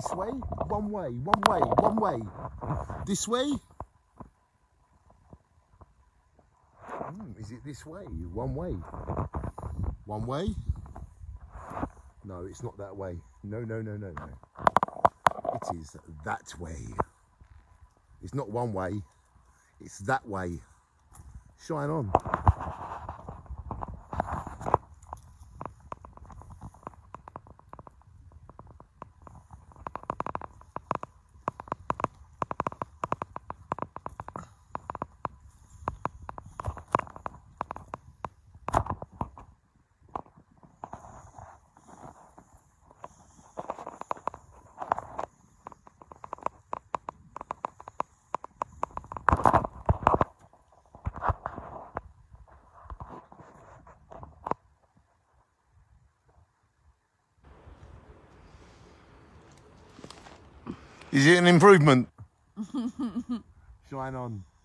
this way? One way, one way, one way. This way? Is it this way? One way. One way? No, it's not that way. No, no, no, no, no. It is that way. It's not one way. It's that way. Shine on. Is it an improvement? Shine on.